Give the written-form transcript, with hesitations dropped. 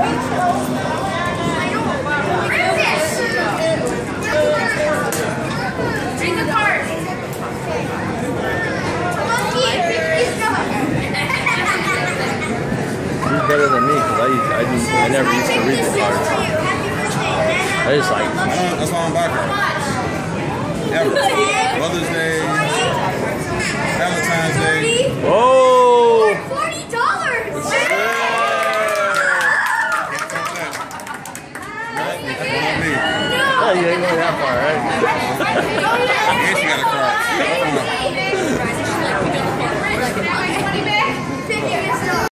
Drink the card. He's better than me because I never used to read the cards. I just like. That's why I'm back. Ever. Mother's Day, Valentine's Day. Whoa! $40. Oh, you ain't going that far, right? And she got a card.